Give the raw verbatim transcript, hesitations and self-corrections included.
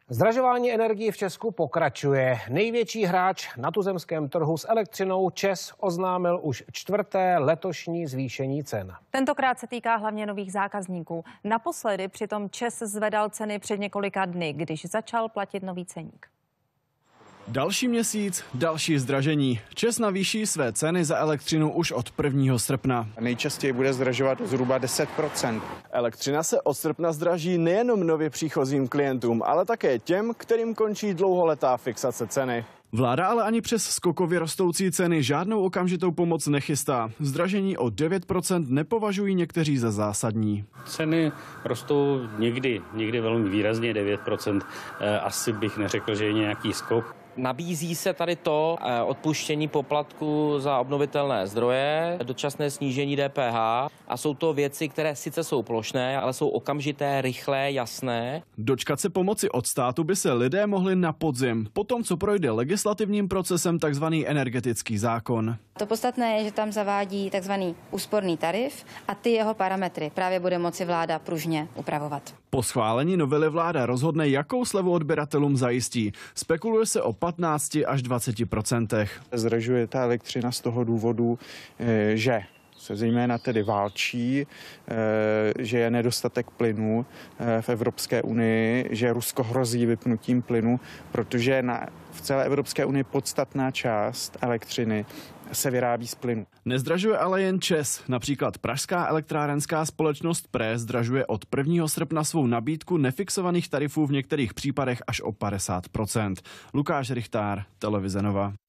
Zdražování energií v Česku pokračuje. Největší hráč na tuzemském trhu s elektřinou ČEZ oznámil už čtvrté letošní zvýšení cen. Tentokrát se týká hlavně nových zákazníků. Naposledy přitom ČEZ zvedal ceny před několika dny, když začal platit nový ceník. Další měsíc, další zdražení. ČEZ navýší své ceny za elektřinu už od prvního srpna. Nejčastěji bude zdražovat zhruba deset procent. Elektřina se od srpna zdraží nejenom nově příchozím klientům, ale také těm, kterým končí dlouholetá fixace ceny. Vláda ale ani přes skokově rostoucí ceny žádnou okamžitou pomoc nechystá. Zdražení o devět procent nepovažují někteří za zásadní. Ceny rostou někdy, někdy velmi výrazně, devět procent. Asi bych neřekl, že je nějaký skok. Nabízí se tady to odpuštění poplatku za obnovitelné zdroje, dočasné snížení D P H a jsou to věci, které sice jsou plošné, ale jsou okamžité, rychlé, jasné. Dočkat se pomoci od státu by se lidé mohli na podzim, potom co projde legislativním procesem takzvaný energetický zákon. To podstatné je, že tam zavádí takzvaný úsporný tarif a ty jeho parametry právě bude moci vláda pružně upravovat. Po schválení novely vláda rozhodne, jakou slevu odběratelům zajistí. Spekuluje se o patnáct až dvacet procentech. Zdražuje ta elektřina z toho důvodu, že se zejména tedy válčí, že je nedostatek plynu v Evropské unii, že Rusko hrozí vypnutím plynu, protože na, v celé Evropské unii podstatná část elektřiny se vyrábí z plynu. Nezdražuje ale jen ČEZ. Například pražská elektrárenská společnost Pre zdražuje od prvního srpna svou nabídku nefixovaných tarifů v některých případech až o padesát procent. Lukáš Richtár, Televize Nova.